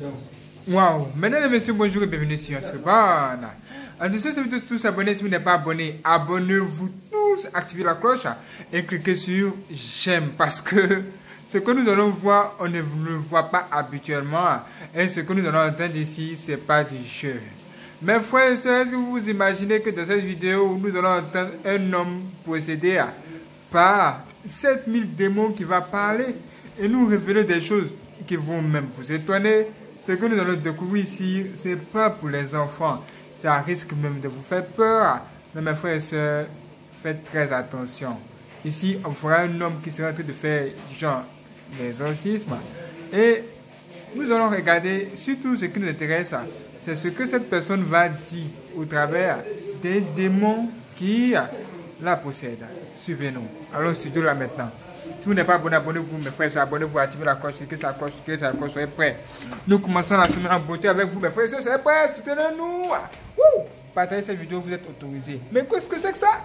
Wow, mesdames et messieurs, bonjour et bienvenue sur Scriban. En dessous, si vous êtes tous abonnés, si vous n'êtes pas abonné, abonnez-vous tous, activez la cloche et cliquez sur j'aime parce que ce que nous allons voir, on ne le voit pas habituellement et ce que nous allons entendre ici, c'est pas du jeu. Mes frères et sœurs, est-ce que vous vous imaginez que dans cette vidéo, nous allons entendre un homme possédé par 7000 démons qui va parler et nous révéler des choses qui vont même vous étonner. Ce que nous allons découvrir ici, c'est pas pour les enfants. Ça risque même de vous faire peur. Mais mes frères et sœurs, faites très attention. Ici, on fera un homme qui sera en train de faire genre l'exorcisme. Et nous allons regarder surtout ce qui nous intéresse. C'est ce que cette personne va dire au travers des démons qui la possèdent. Suivez-nous. Allons au studio là maintenant. Si vous n'êtes pas abonné, abonnez-vous, mes frères, abonnez-vous, activez la cloche, cliquez sur la cloche, soyez prêts. Nous commençons la semaine en beauté avec vous, mes frères, soyez prêts, soutenez-nous. Partagez cette vidéo, vous êtes autorisés. Mais qu'est-ce que c'est que ça?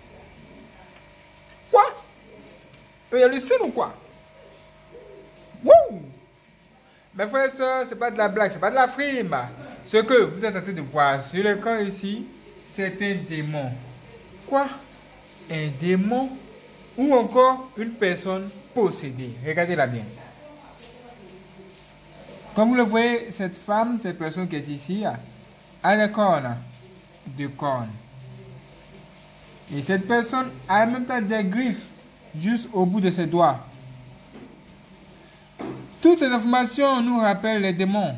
Quoi? Il y a le ciel ou quoi? Wouh! Mes frères et sœurs, c'est pas de la blague, c'est pas de la frime. Ce que vous êtes en train de voir sur l'écran ici, c'est un démon. Quoi? Un démon? Ou encore une personne possédée. Regardez-la bien. Comme vous le voyez, cette femme, cette personne qui est ici, a des cornes. Deux cornes. Et cette personne a en même temps des griffes juste au bout de ses doigts. Toutes ces informations nous rappellent les démons.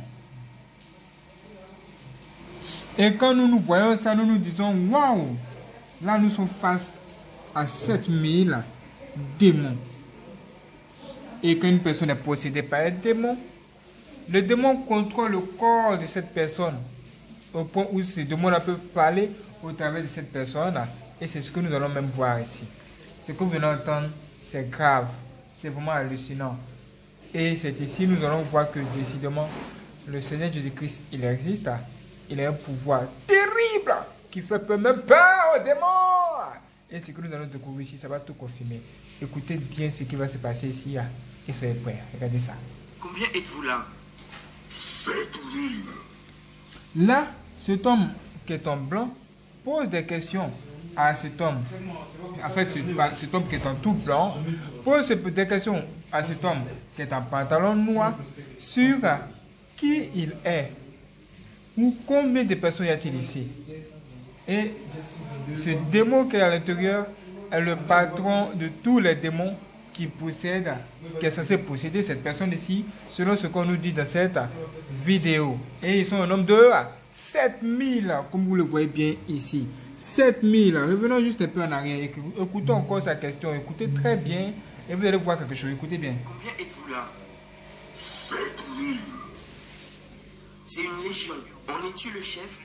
Et quand nous voyons ça, nous nous disons, waouh! Là, nous sommes face à 7000 démons. Et quand une personne est possédée par un démon, le démon contrôle le corps de cette personne au point où ce démon-là peut parler au travers de cette personne. Et c'est ce que nous allons même voir ici. Ce que vous venez d'entendre, c'est grave. C'est vraiment hallucinant. Et c'est ici nous allons voir que décidément, le Seigneur Jésus-Christ, il existe. Il a un pouvoir terrible qui fait même peur aux démons. Et ce que nous allons découvrir ici, ça va tout confirmer. Écoutez bien ce qui va se passer ici et soyez prêts. Regardez ça. Combien êtes-vous là? 7000. Là, cet homme qui est en blanc pose des questions à cet homme. En fait, cet homme qui est en tout blanc pose des questions à cet homme qui est en pantalon noir sur qui il est ou combien de personnes y a-t-il ici. Et ce démon qui est à l'intérieur est le patron de tous les démons qui possèdent, qui est censé posséder cette personne ici, selon ce qu'on nous dit dans cette vidéo. Et ils sont un nombre de 7000, comme vous le voyez bien ici. 7000. Revenons juste un peu en arrière. Écoutons encore sa question. Écoutez très bien et vous allez voir quelque chose. Écoutez bien. Combien êtes-vous là? 7000. C'est une légion. En es-tu le chef?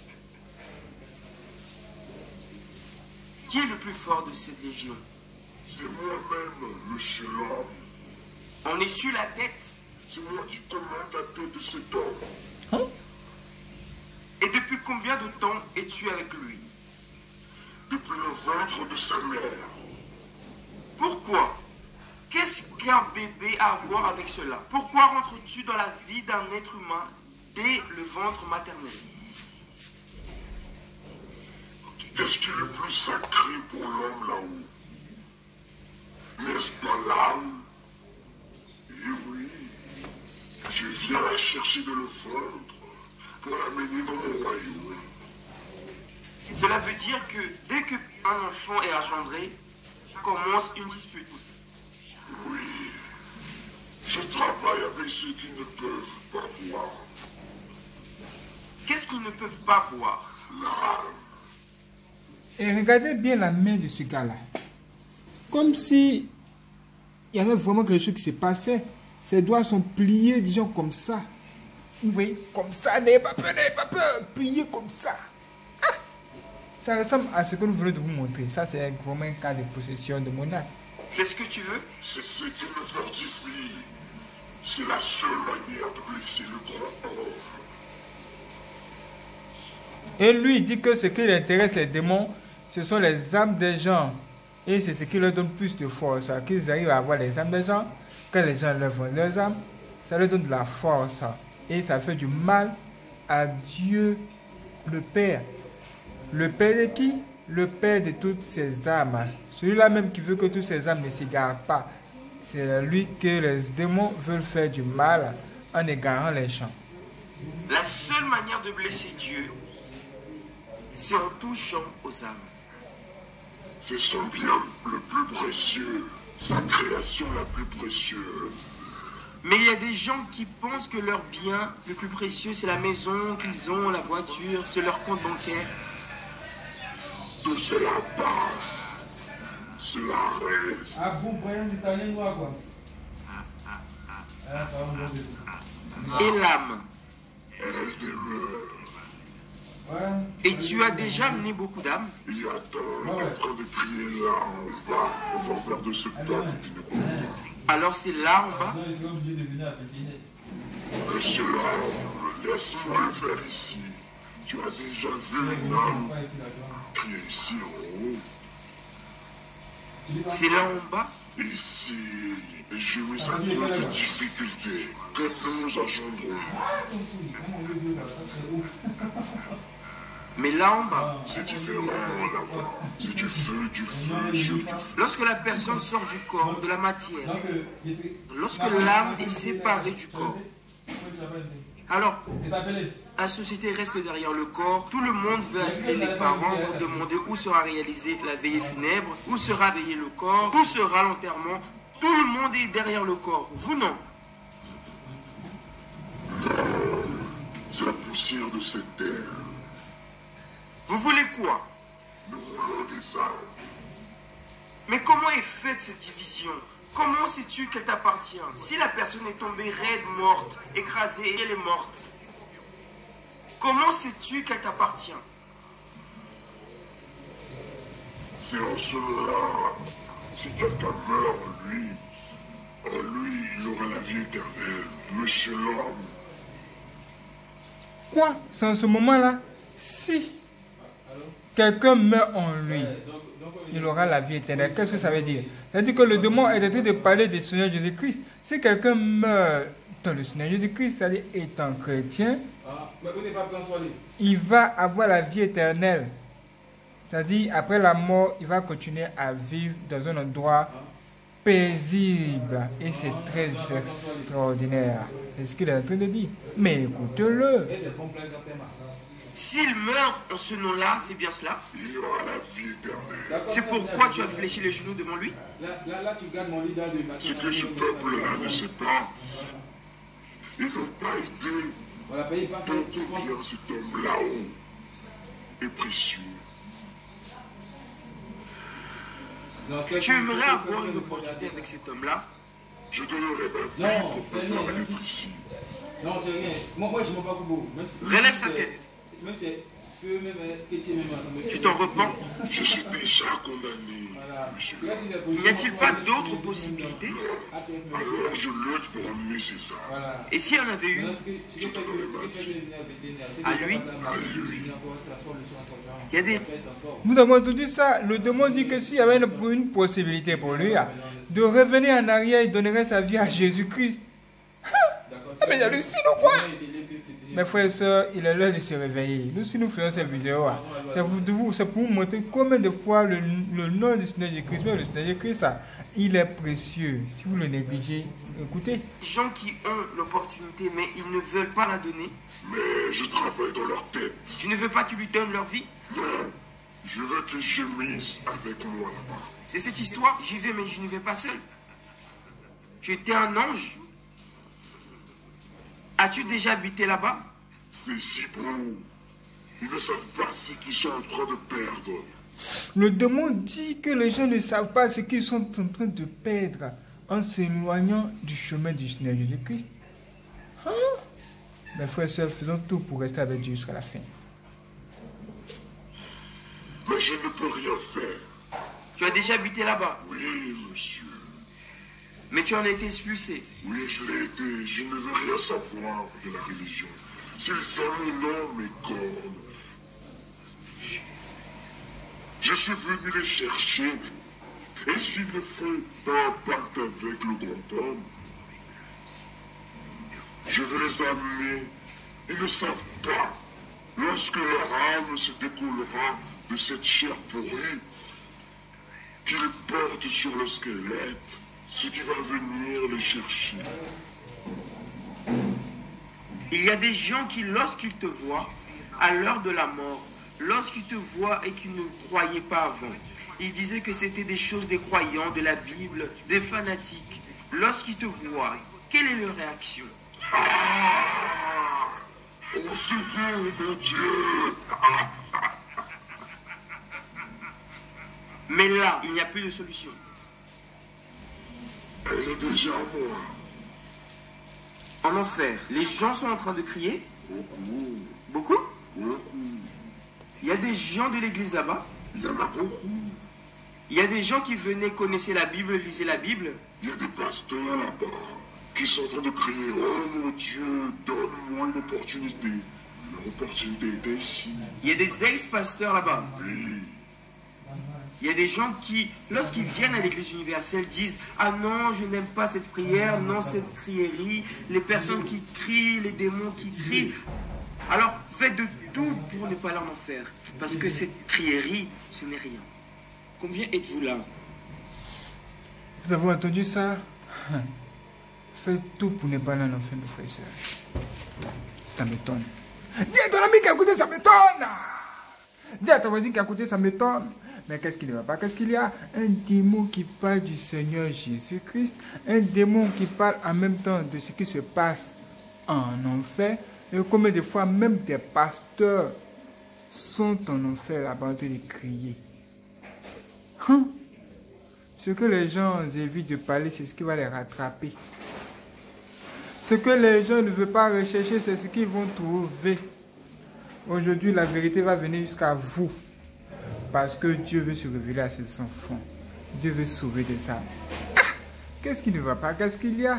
Qui est le plus fort de cette légion? C'est moi-même, le chef. En es-tu la tête? C'est moi qui commande la tête de cet homme. Hein? Et depuis combien de temps es-tu avec lui? Depuis le ventre de sa mère. Pourquoi? Qu'est-ce qu'un bébé a à voir avec cela? Pourquoi rentres-tu dans la vie d'un être humain dès le ventre maternel? Qu'est-ce qui est le plus sacré pour l'homme là-haut? N'est-ce pas l'âme? Eh oui, je viens la chercher de le ventre pour l'amener dans mon royaume. Cela veut dire que dès qu'un enfant est engendré, commence une dispute. Oui, je travaille avec ceux qui ne peuvent pas voir. Qu'est-ce qu'ils ne peuvent pas voir? L'âme. Et regardez bien la main de ce gars-là. Comme si il y avait vraiment quelque chose qui se passait. Ses doigts sont pliés, disons, comme ça. Vous voyez, comme ça, n'ayez pas peur, pliés comme ça. Ah! Ça ressemble à ce que nous venons de vous montrer. Ça, c'est vraiment un cas de possession de monarque. C'est ce que tu veux? C'est ce qui me fortifie. C'est la seule manière de blesser le grand homme. Et lui, il dit que ce qui intéresse les démons, ce sont les âmes des gens. Et c'est ce qui leur donne plus de force. Qu'ils arrivent à avoir les âmes des gens. Quand les gens leur vendent leurs âmes, ça leur donne de la force. et ça fait du mal à Dieu le Père. Le Père de qui? Le Père de toutes ces âmes. Celui-là même qui veut que toutes ces âmes ne s'égarent pas. C'est lui que les démons veulent faire du mal en égarant les gens. La seule manière de blesser Dieu, c'est en touchant aux âmes. C'est son bien le plus précieux, sa création la plus précieuse. Mais il y a des gens qui pensent que leur bien le plus précieux, c'est la maison qu'ils ont, la voiture, c'est leur compte bancaire. Tout cela passe, cela reste. Ah, vous, voyez l'italien noir, quoi. Et l'âme. Elle demeure. Et tu as déjà amené beaucoup d'âmes. Il y a tant en train de crier là en bas, en faveur de ce peuple qui ne comprend pas. Alors c'est là en bas. Et cela, laisse-moi le faire ici. Tu as déjà vu une âme qui est ici en haut. C'est là en bas. Ici, et j'ai mis à cause de difficultés que nous engendrons. Mais là en bas, C'est différent là-bas. C'est du feu, sur du feu. lorsque la personne sort du corps, de la matière, lorsque l'âme est séparée du corps, alors la société reste derrière le corps. Tout le monde veut appeler les parents pour demander où sera réalisée la veillée funèbre, où sera veillé le corps, où sera l'enterrement. Tout le monde est derrière le corps. Vous non. C'est la poussière de cette terre. Vous voulez quoi? Nous roulons des âmes. Mais comment est faite cette division? Comment sais-tu qu'elle t'appartient? Si la personne est tombée raide, morte, écrasée et elle est morte, comment sais-tu qu'elle t'appartient? C'est en cela, si quelqu'un meurt en lui, il aura la vie éternelle. Monsieur l'homme, Quoi? C'est en ce moment-là, si quelqu'un meurt en lui, il aura la vie éternelle. Qu'est-ce que ça veut dire? Ça veut dire que le démon est en train de parler du Seigneur Jésus-Christ. Si quelqu'un meurt dans le Seigneur Jésus-Christ, c'est-à-dire étant chrétien, il va avoir la vie éternelle. C'est-à-dire, après la mort, il va continuer à vivre dans un endroit paisible. Et c'est très extraordinaire. C'est ce qu'il est en train de dire. Mais écoute-le. S'il meurt en ce nom-là, c'est bien cela. il y aura la vie éternelle. C'est pourquoi tu as fléchi les genoux devant lui. C'est que ce peuple-là ne sait pas. Ils n'ont pas été. Donc combien cet homme là-haut est précieux. Tu aimerais avoir une opportunité avec cet homme-là. Je donnerai ma vie pour pouvoir être ici. Non, c'est rien. Moi, je m'en bats beaucoup. Relève sa tête. Même c'est feu, même Tu t'en repens. Je suis déjà condamné, monsieur. N'y a-t-il pas d'autres possibilités? Alors je lutte pour emmener César. Et s'il y en avait une, à lui, il y a des... Nous avons entendu ça. Le démon dit que s'il y avait une possibilité pour lui de revenir en arrière, il donnerait sa vie à Jésus-Christ. Mais j'hallucine ou quoi? Mes frères et sœurs, il est l'heure de se réveiller. Nous, si nous faisons cette vidéo, c'est pour vous montrer combien de fois le nom du Seigneur Jésus-Christ, le Seigneur Jésus-Christ, il est précieux. Si vous le négligez, écoutez. Des gens qui ont l'opportunité, mais ils ne veulent pas la donner. Mais je travaille dans leur tête. Tu ne veux pas qu'ils lui donnent leur vie? Non, je veux qu'ils gémissent avec moi là-bas. C'est cette histoire. J'y vais, mais je ne vais pas seul. Tu étais un ange. As-tu déjà habité là-bas? C'est si beau. Ils ne savent pas ce qu'ils sont en train de perdre. Le démon dit que les gens ne savent pas ce qu'ils sont en train de perdre en s'éloignant du chemin du Seigneur Jésus-Christ. Hein? Mes frères et sœurs, faisons tout pour rester avec Dieu jusqu'à la fin. Mais je ne peux rien faire. Tu as déjà habité là-bas, Oui, monsieur. mais tu en as été expulsé. Oui, je l'ai été. Je ne veux rien savoir de la religion. S'ils aiment l'homme et cornes. Je suis venu les chercher. Et s'ils ne font pas un pacte avec le grand homme, Je veux les amener. Ils ne savent pas. Lorsque leur âme se découlera de cette chair pourrie qu'ils portent sur le squelette, ce qui va venir les chercher. Il y a des gens qui, lorsqu'ils te voient, à l'heure de la mort, lorsqu'ils te voient et qu'ils ne croyaient pas avant, ils disaient que c'était des choses des croyants, de la Bible, des fanatiques. Lorsqu'ils te voient, quelle est leur réaction? Au secours de Dieu! Mais là, il n'y a plus de solution. Elle est déjà moi. En enfer, les gens sont en train de crier. Beaucoup. Beaucoup? Beaucoup. Il y a des gens de l'église là-bas. Il y en a beaucoup. Il y a des gens qui venaient, connaissaient la Bible, lisaient la Bible. Il y a des pasteurs là-bas qui sont en train de crier, oh mon Dieu, donne-moi une opportunité. L'opportunité est ici. Il y a des ex-pasteurs là-bas. Oui. Il y a des gens qui, lorsqu'ils viennent à l'église universelle, disent « Ah non, je n'aime pas cette prière, non, cette crierie, les personnes qui crient, les démons qui crient. » Alors, faites de tout pour ne pas aller en enfer. Parce que cette crierie, ce n'est rien. Combien êtes-vous là? Vous avez entendu ça? Faites tout pour ne pas aller en enfer, mes frères et sœurs. Ça m'étonne. Dis à ton ami qui a écouté, ça m'étonne. Dis à ton voisin qui a écouté, ça m'étonne. Mais qu'est-ce qu'il ne va pas? Qu'est-ce qu'il y a? Un démon qui parle du Seigneur Jésus-Christ. Un démon qui parle en même temps de ce qui se passe en enfer. Et combien de fois même des pasteurs sont en enfer là-bas en train de crier. Ce que les gens évitent de parler, c'est ce qui va les rattraper. Ce que les gens ne veulent pas rechercher, c'est ce qu'ils vont trouver. Aujourd'hui, la vérité va venir jusqu'à vous. Parce que Dieu veut se révéler à ses enfants. Dieu veut sauver des âmes. Ah, qu'est-ce qui ne va pas? Qu'est-ce qu'il y a?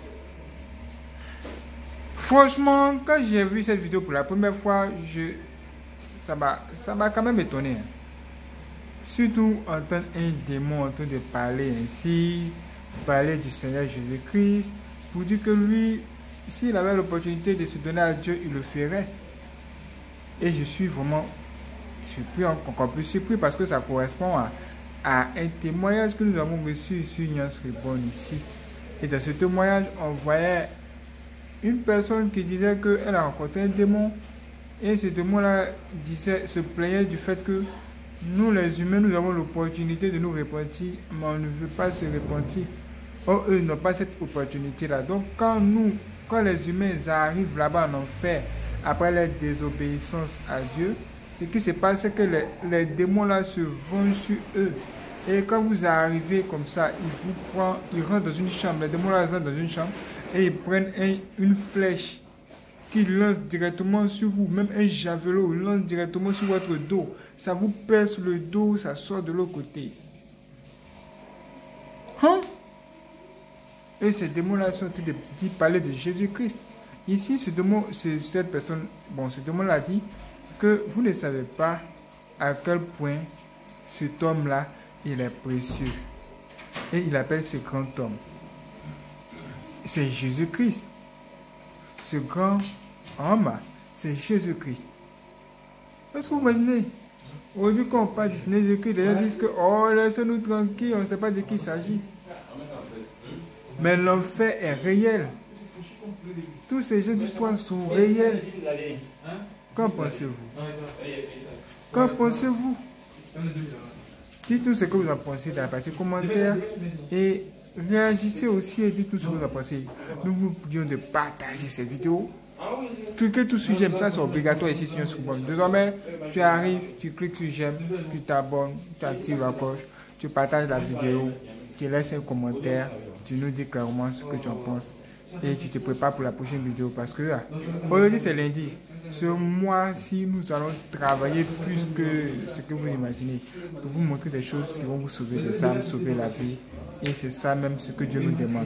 Franchement, quand j'ai vu cette vidéo pour la première fois, ça m'a quand même étonné. Surtout entendre un démon en train de parler ainsi, parler du Seigneur Jésus-Christ, pour dire que lui, s'il avait l'opportunité de se donner à Dieu, il le ferait. Et je suis vraiment surpris, encore plus surpris, parce que ça correspond à un témoignage que nous avons reçu sur Nyans Reborn ici. Et dans ce témoignage, on voyait une personne qui disait qu'elle a rencontré un démon. Et ce démon-là se plaignait du fait que nous, les humains, nous avons l'opportunité de nous repentir, mais on ne veut pas se repentir. Or, eux n'ont pas cette opportunité-là. Donc, quand les humains arrivent là-bas en enfer, après leur désobéissance à Dieu, ce qui se passe, c'est que les démons-là se vengent sur eux. Et quand vous arrivez comme ça, ils rentrent dans une chambre, les démons-là rentrent dans une chambre, et ils prennent une flèche qu'ils lancent directement sur vous, même un javelot, ils lancent directement sur votre dos. Ça vous perce le dos, ça sort de l'autre côté. Et ces démons-là sont en train de parler de Jésus-Christ. Ici, ce démon l'a dit que vous ne savez pas à quel point cet homme-là, il est précieux. Et il appelle ce grand homme. C'est Jésus-Christ. Ce grand homme, c'est Jésus-Christ. Est-ce que vous imaginez? Aujourd'hui, quand on parle de Jésus-Christ, les gens disent que, oh, laissez-nous tranquille, on ne sait pas de qui il s'agit. Mais l'enfer est réel. Tous ces jeux d'histoire sont réels. Qu'en pensez-vous? Qu'en pensez-vous? Dites-nous ce que vous en pensez dans la partie commentaire. Et réagissez aussi et dites-nous ce que vous en pensez. Nous vous prions de partager cette vidéo. Cliquez tout sur j'aime, ça c'est obligatoire ici sur Reborn. Désormais, tu arrives, tu cliques sur j'aime, tu t'abonnes, tu actives la cloche, tu partages la vidéo, tu laisses un commentaire, tu nous dis clairement ce que tu en penses et tu te prépares pour la prochaine vidéo parce que aujourd'hui c'est lundi. Ce mois-ci, nous allons travailler plus que ce que vous imaginez pour vous montrer des choses qui vont vous sauver des âmes, sauver la vie. Et c'est ça même ce que Dieu nous demande.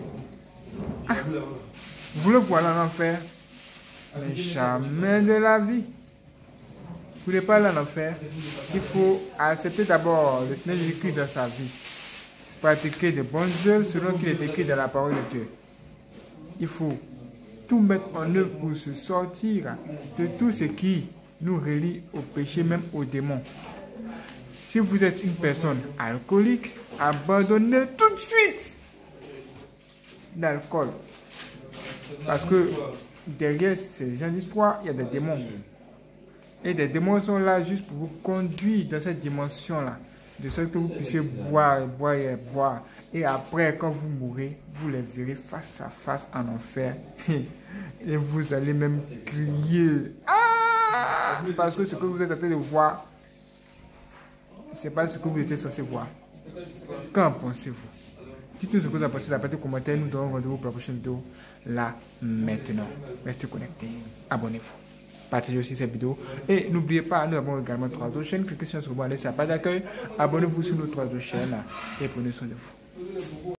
Vous le voilà en enfer, mais jamais de la vie. Vous n'êtes pas aller en enfer. Il faut accepter d'abord le Seigneur Jésus-Christ dans sa vie. Pratiquer de bonnes œuvres selon qu'il est écrit dans la parole de Dieu. Il faut tout mettre en œuvre pour se sortir de tout ce qui nous relie au péché, même aux démons. Si vous êtes une personne alcoolique, abandonnez tout de suite l'alcool. Parce que derrière ces gens d'histoire, il y a des démons. Et des démons sont là juste pour vous conduire dans cette dimension-là. De sorte que vous puissiez boire, boire et boire. Et après, quand vous mourrez, vous les verrez face à face en enfer. Et vous allez même crier. Ah! Parce que ce que vous êtes en train de voir, ce n'est pas ce que vous étiez censé voir. Qu'en pensez-vous? Dites-nous ce que vous en pensez dans la partie commentaire. Nous donnons rendez-vous pour la prochaine vidéo. Là, maintenant. Restez connectés. Abonnez-vous. Partagez aussi cette vidéo. Et n'oubliez pas, nous avons également 3 autres chaînes. Cliquez sur ce bouton, laissez la page d'accueil. Abonnez-vous sur nos 3 autres chaînes. Et prenez soin de vous.